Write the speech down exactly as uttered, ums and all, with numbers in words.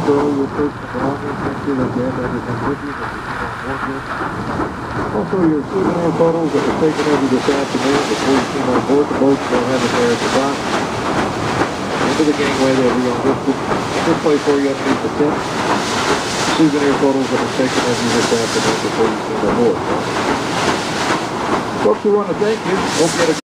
for all your personal belongings. Make sure that you have everything with you that you came on board with. Also, your souvenir photos that were taken of you this afternoon before you came on board the boat, they'll have it there at the dock. Into the gangway, they'll be on this, this place for you underneath the tent. Souvenir photos that were taken of you this afternoon before you came on board. Folks, we want to thank you. Hope you had a